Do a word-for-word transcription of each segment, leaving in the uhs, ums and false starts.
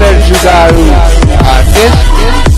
Mister जुगाड़ू artist.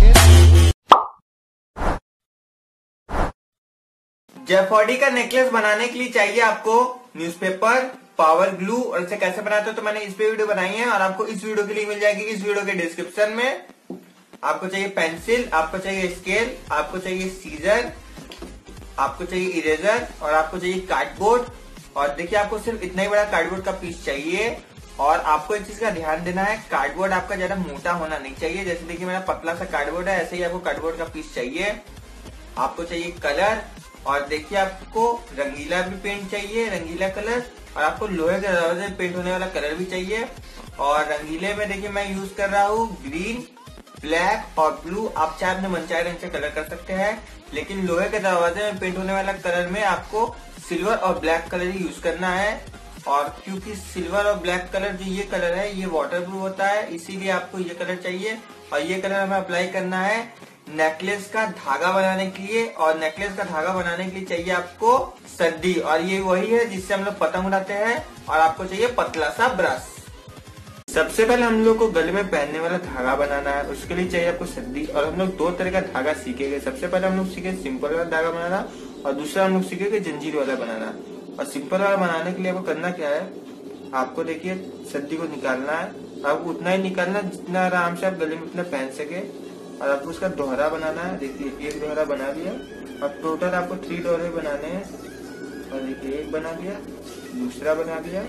जेफॉडी का necklace बनाने के लिए चाहिए आपको न्यूज़पेपर, पावर ग्लू, और इसे कैसे बनाते हो तो मैंने इस पे वीडियो बनाई है और आपको इस वीडियो के लिंक मिल जाएगी इस वीडियो के डिस्क्रिप्शन में। आपको चाहिए पेंसिल, आपको चाहिए स्केल, आपको चाहिए सीजर, आपको चाहिए इरेजर और आपको चाहिए कार्डबोर्ड। और देखिए आपको सिर्फ इतना ही बड़ा कार्डबोर्ड का पीस चाहिए। और आपको एक चीज का ध्यान देना है, कार्डबोर्ड आपका ज्यादा मोटा होना नहीं चाहिए। जैसे देखिए मेरा पतला सा कार्डबोर्ड है, ऐसे ही आपको कार्डबोर्ड का पीस चाहिए। आपको चाहिए कलर, और देखिए आपको रंगीला भी पेंट चाहिए, रंगीला कलर, और आपको लोहे के दरवाजे में पेंट होने वाला कलर भी चाहिए। और रंगीले में देखिए मैं यूज कर रहा हूँ ग्रीन, ब्लैक और ब्लू। आप चाहे अपने मनचाहे रंग से कलर कर सकते हैं, लेकिन लोहे के दरवाजे में पेंट होने वाला कलर में आपको सिल्वर और ब्लैक कलर ही यूज करना है। और क्योंकि सिल्वर और ब्लैक कलर जो ये कलर है ये वाटर प्रूफ होता है, इसीलिए आपको ये कलर चाहिए। और ये कलर हमें अप्लाई करना है नेकलेस का धागा बनाने के लिए। और नेकलेस का धागा बनाने के लिए चाहिए आपको सद्दी, और ये वही है जिससे हम लोग पतंग उड़ाते हैं। और आपको चाहिए पतला सा ब्रश। सबसे पहले हम लोग को गले में पहनने वाला धागा बनाना है, उसके लिए चाहिए आपको सद्दी। और हम लोग दो तरह का धागा सीखेंगे। सबसे पहले हम लोग सीखे सिंपल वाला धागा बनाना, और दूसरा हम लोग सीखेंगे जंजीर वाला बनाना। और सिंपल वाला बनाने के लिए आपको करना क्या है, आपको देखिए सद्दी को निकालना है। आपको उतना ही निकालना जितना आराम से आप गले में उतना पहन सके। और आपको उसका दोहरा बनाना है। देखिए एक दोहरा बना दिया, और टोटल आपको थ्री दोहरे बनाने हैं। और देखिए एक बना दिया, दूसरा बना दिया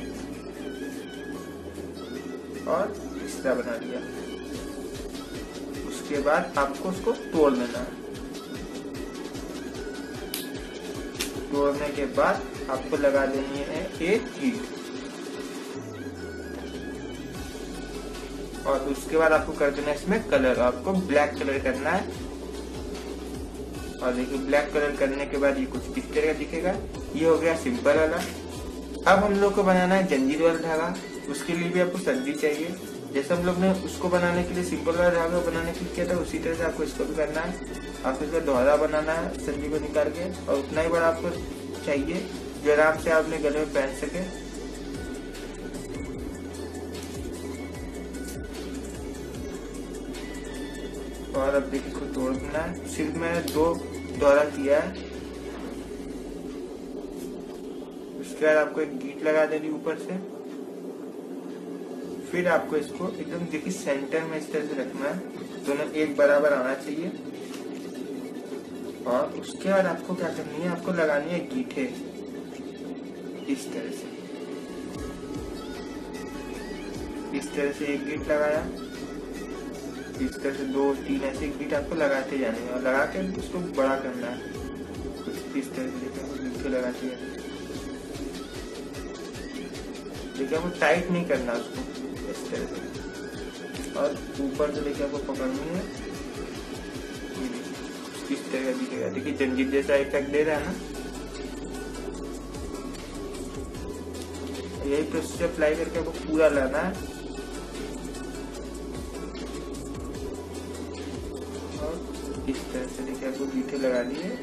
और तीसरा बना दिया। उसके बाद आपको उसको तोड़ लेना है। तोड़ने के बाद आपको लगा देनी है एक कीट, और उसके बाद आपको कर देना है इसमें कलर। आपको ब्लैक कलर करना है। और देखिए ब्लैक कलर करने के बाद ये कुछ इस तरह का दिखेगा। ये हो गया सिंपल वाला। अब हम लोग को बनाना है जंजीर वाला धागा। उसके लिए भी आपको सद्दी चाहिए। जैसे हम लोग ने उसको बनाने के लिए सिंपल वाला धागा बनाने के लिए किया था, उसी तरह से आपको इसको भी करना है। आपको इसका दोहरा बनाना है सद्दी को निकाल के, और उतना ही बड़ा आपको चाहिए जो आराम से आपने गले में पहन सके। और अब देखिए इसको तोड़ देना है। सिर्फ मैंने दो दोहरा किया है। उसके बाद आपको एक गीट लगा देनी ऊपर से। फिर आपको इसको एकदम देखिए सेंटर में इस तरह से रखना है, दोनों एक बराबर आना चाहिए। और उसके बाद आपको क्या करनी है, आपको लगानी है गीठे इस तरह से। इस तरह से एक गीट लगाया, इस तरह से दो तीन ऐसे गीट आपको लगाते जाने हैं, और लगा के उसको बड़ा करना है। कुछ इस तरह से गीठे लगाते जाने। देखिए आपको टाइट नहीं करना उसको, इस तरह से। और ऊपर से देखिए आपको पकड़नी है, इस तरह का दिखेगा। देखिए जंजीर जैसा इफेक्ट दे रहा है ना। यही प्रोसेस अप्लाई करके आपको पूरा लाना है। और इस तरह से देखिए आपको गीठे लगा दिए।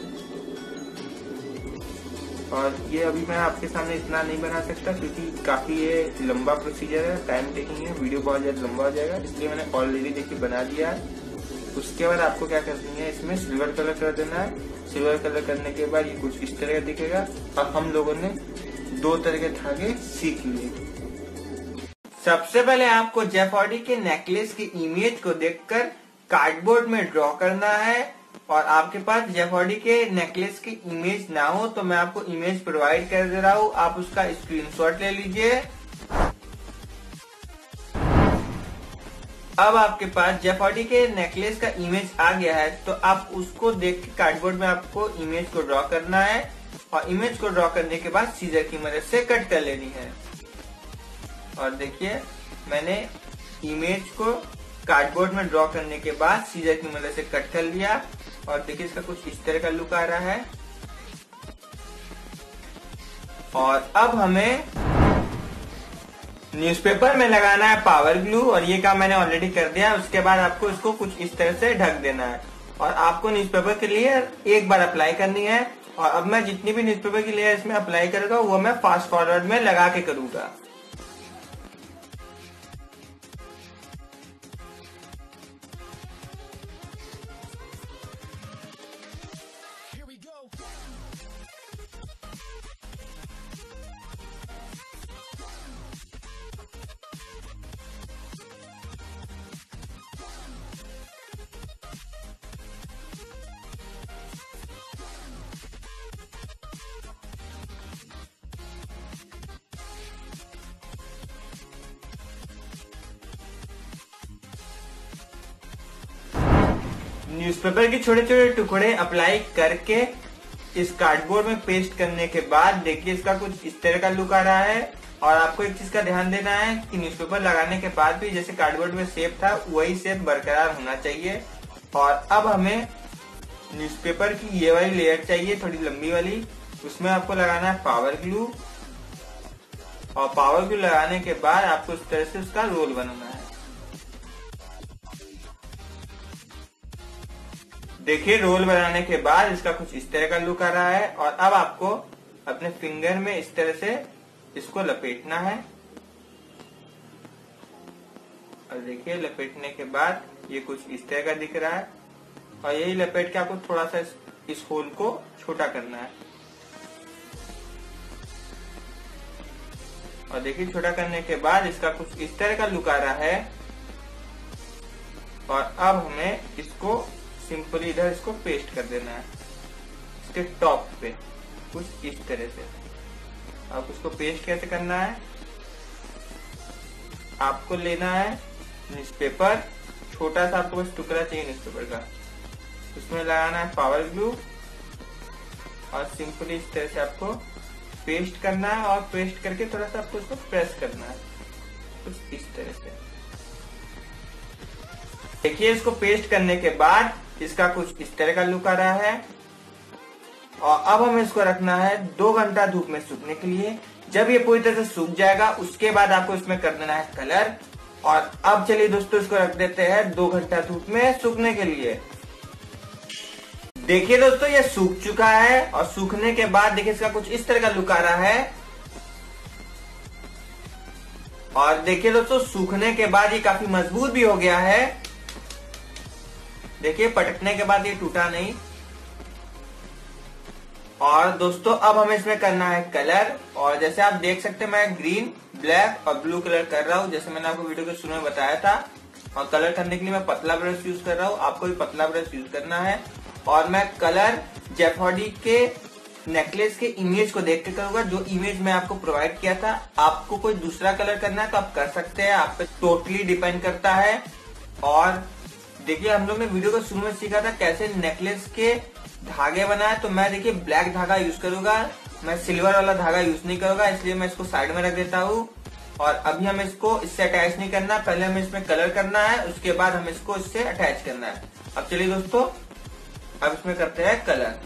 और ये अभी मैं आपके सामने इतना नहीं बना सकता क्योंकि काफी ये लंबा प्रोसीजर है, टाइम टेकिंग है, वीडियो बहुत ज्यादा लंबा हो जाएगा, इसलिए मैंने ऑलरेडी देखिए बना दिया है। उसके बाद आपको क्या करनी है, इसमें सिल्वर कलर कर देना है। सिल्वर कलर करने के बाद ये कुछ इस तरह दिखेगा। और हम लोगों ने दो तरह के धागे सीख लिए। सबसे पहले आपको जेफॉडी के नेकलेस की इमेज को देखकर कार्डबोर्ड में ड्रॉ करना है। और आपके पास जेफॉडी के नेकलेस की इमेज ना हो तो मैं आपको इमेज प्रोवाइड कर दे रहा हूँ, आप उसका स्क्रीनशॉट ले लीजिए। अब आपके पास जेफॉडी के नेकलेस का इमेज आ गया है, तो आप उसको देख के कार्डबोर्ड में आपको इमेज को ड्रॉ करना है। और इमेज को ड्रॉ करने के बाद सीजर की मदद से कट कर लेनी है। और देखिए मैंने इमेज को कार्डबोर्ड में ड्रॉ करने के बाद सीजर की मदद से कट कर लिया। और देखिए इसका कुछ इस तरह का लुक आ रहा है। और अब हमें न्यूज़पेपर में लगाना है पावर ग्लू, और ये काम मैंने ऑलरेडी कर दिया। उसके बाद आपको इसको कुछ इस तरह से ढक देना है। और आपको न्यूज़पेपर के लिए एक बार अप्लाई करनी है। और अब मैं जितनी भी न्यूज़पेपर की लेयर इसमें अप्लाई करूंगा वो मैं फास्ट फॉरवर्ड में लगा के करूंगा। न्यूज़पेपर के छोटे छोटे टुकड़े अप्लाई करके इस कार्डबोर्ड में पेस्ट करने के बाद देखिए इसका कुछ इस तरह का लुक आ रहा है। और आपको एक चीज का ध्यान देना है कि न्यूज़पेपर लगाने के बाद भी जैसे कार्डबोर्ड में शेप था वही शेप बरकरार होना चाहिए। और अब हमें न्यूज़पेपर की ये वाली लेयर चाहिए, थोड़ी लंबी वाली, उसमें आपको लगाना है पावर ग्लू। और पावर ग्लू लगाने के बाद आपको इस तरह से उसका रोल बनाना है। देखिए रोल बनाने के बाद इसका कुछ इस तरह का लुक आ रहा है। और अब आपको अपने फिंगर में इस तरह से इसको लपेटना है। और देखिए लपेटने के बाद ये कुछ इस तरह का दिख रहा है। और यही लपेट के आपको थोड़ा सा इस, इस होल को छोटा करना है। और देखिए छोटा करने के बाद इसका कुछ इस तरह का लुक आ रहा है। और अब हमें इसको सिंपली इधर इसको पेस्ट कर देना है इसके टॉप पे कुछ इस तरह से। अब उसको पेस्ट कैसे करना है, आपको लेना है न्यूज़पेपर, छोटा सा आपको बस टुकड़ा चाहिए न्यूज़पेपर का, उसमें लगाना है पावर ग्लू और सिंपली इस तरह से आपको पेस्ट करना है। और पेस्ट करके थोड़ा सा आपको इसको प्रेस करना है कुछ इस तरह से। देखिए इसको पेस्ट करने के बाद इसका कुछ इस तरह का लुक आ रहा है। और अब हमें इसको रखना है दो घंटा धूप में सूखने के लिए। जब ये पूरी तरह से सूख जाएगा उसके बाद आपको इसमें कर देना है कलर। और अब चलिए दोस्तों इसको रख देते हैं दो घंटा धूप में सूखने के लिए। देखिए दोस्तों ये सूख चुका है। और सूखने के बाद देखिए इसका कुछ इस तरह का लुक आ रहा है। और देखिए दोस्तों सूखने के बाद ये काफी मजबूत भी हो गया है। देखिए पटकने के बाद ये टूटा नहीं। और दोस्तों अब हमें इसमें करना है कलर। और जैसे आप देख सकते हैं मैं ग्रीन, ब्लैक और ब्लू कलर कर रहा हूँ, जैसे मैंने आपको वीडियो के शुरू में बताया था। और कलर करने के लिए मैं पतला ब्रश यूज कर रहा हूँ, आपको भी पतला ब्रश यूज करना है। और मैं कलर जेफॉडी के नेकलेस के इमेज को देख के करूंगा, जो इमेज मैं आपको प्रोवाइड किया था। आपको कोई दूसरा कलर करना है तो आप कर सकते हैं, आप पे टोटली डिपेंड करता है। और देखिए हम लोग ने वीडियो को शुरू में सीखा था कैसे नेकलेस के धागे बनाए, तो मैं देखिए ब्लैक धागा यूज करूंगा, मैं सिल्वर वाला धागा यूज नहीं करूंगा, इसलिए मैं इसको साइड में रख देता हूँ। और अभी हमें इसको इससे अटैच नहीं करना, पहले हमें इसमें कलर करना है, उसके बाद हमें इसको इससे अटैच करना है। अब चलिए दोस्तों अब इसमें करते हैं कलर।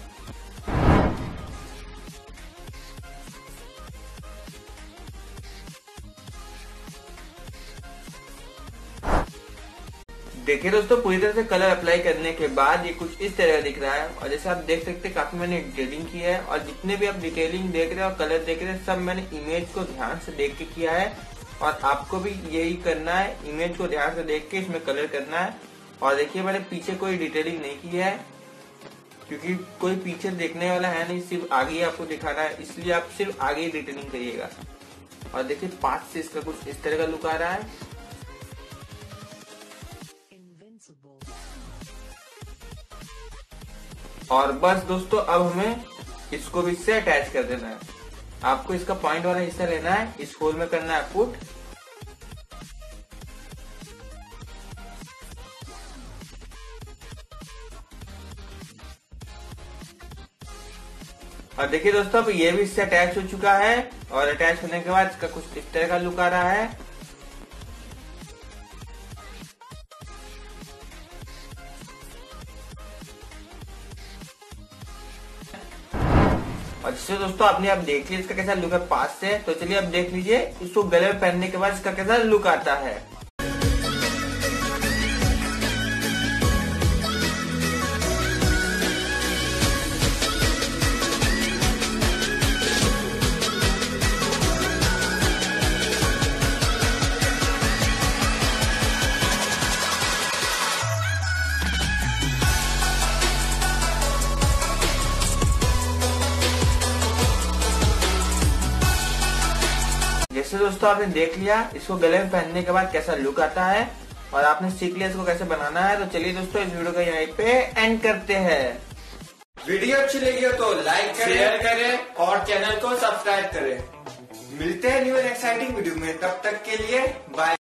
देखिए दोस्तों पूरी तरह से कलर अप्लाई करने के बाद ये कुछ इस तरह दिख रहा है। और जैसे आप देख सकते हैं काफी मैंने डिटेलिंग किया है। और जितने भी आप डिटेलिंग देख रहे हैं और कलर देख रहे हैं सब मैंने इमेज को ध्यान से देख के किया है। और आपको भी यही करना है, इमेज को ध्यान से देख के इसमें कलर करना है। और देखिए मैंने पीछे कोई डिटेलिंग नहीं की है क्योंकि कोई पीछे देखने वाला है नहीं, सिर्फ आगे ही आपको दिखाना है, इसलिए आप सिर्फ आगे ही डिटेलिंग करिएगा। और देखिए पास से इसका कुछ इस तरह का लुक आ रहा है। और बस दोस्तों अब हमें इसको भी इससे अटैच कर देना है। आपको इसका पॉइंट वाला हिस्सा लेना है, इस होल में करना है पुट। और देखिए दोस्तों अब ये भी इससे अटैच हो चुका है। और अटैच होने के बाद इसका कुछ इस तरह का लुक आ रहा है। और जिससे दोस्तों आपने अब देख लिया इसका कैसा लुक है पास से, तो चलिए अब देख लीजिए इसको गले में पहनने के बाद इसका कैसा लुक आता है। जैसे दोस्तों आपने देख लिया इसको गले में पहनने के बाद कैसा लुक आता है और आपने सीख लिया इसको कैसे बनाना है। तो चलिए दोस्तों इस वीडियो को यहीं पे एंड करते हैं। वीडियो अच्छी लगी हो तो लाइक करें, शेयर करें और चैनल को सब्सक्राइब करें। मिलते हैं न्यू एक्साइटिंग वीडियो में, तब तक के लिए बाय।